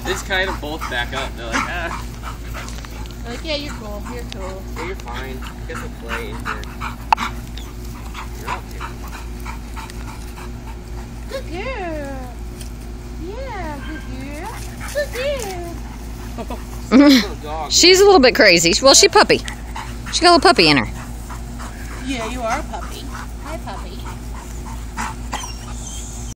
They just kind of both back up. They're like, ah. They're like, yeah, you're cool. You're cool. Yeah, you're fine. I guess we'll play in here. You're okay. Good girl. Yeah, good girl. Good girl. She's a little bit crazy. Well, she's a puppy. She got a little puppy in her. Yeah, you are a puppy. Hi, puppy.